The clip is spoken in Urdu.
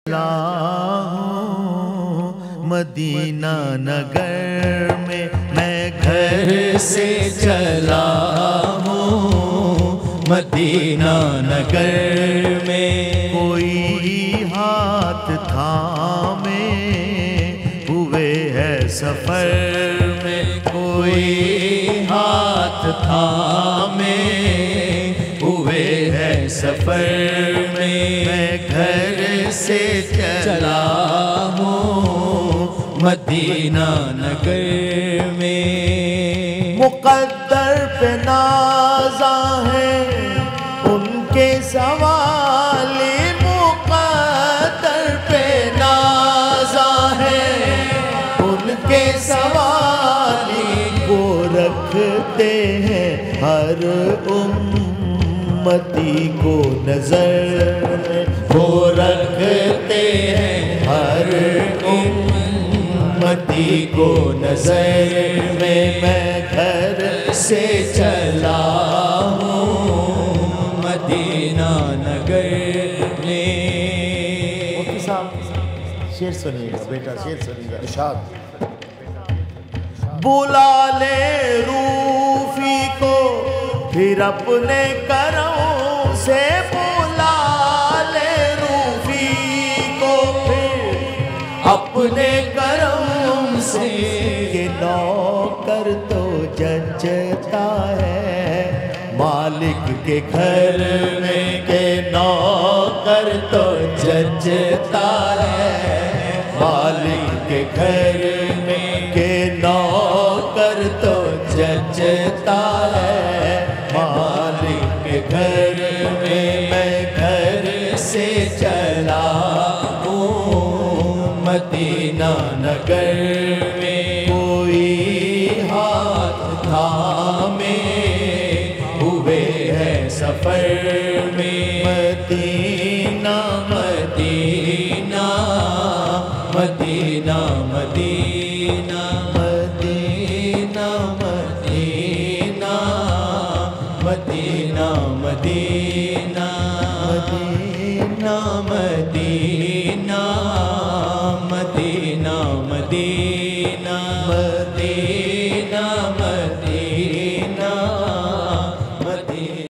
مدینہ نگر میں گھر سے چلا ہوں، مدینہ نگر میں کوئی ہاتھ تھامے ہوئے ہے سفر میں، کوئی ہاتھ تھامے ہوئے ہے سفر میں گھر سے چلا ہوں، مدینہ نگر میں مقدر پہ نازاں ہے ان کے سوال، مقدر پہ نازاں ہے ان کے سوال، وہ رکھتے ہیں ہر امتی کو نظر میں، وہ رکھتے ہیں ہر امتی کو نظر میں گھر سے چلا ہوں، مدینہ نگر میں۔ مفتی صاحب شعر سنیے گا بیٹا، شعر سنیے گا، ارشاد۔ بلا لے روفی کو پھر اپنے کرم سے، بلا لے روفی کو پھر اپنے کرم سے، کہ نوکر تو ججتا ہے مالک کے گھر میں، کہ نوکر تو ججتا ہے مالک کے گھر میں، کہ نوکر تو ججتا ہے مالک کے گھر میں گھر سے چلا ہوں، مدینہ نگر میں کوئی ہاتھ تھامے ہوئے ہے سفر میں، مدینہ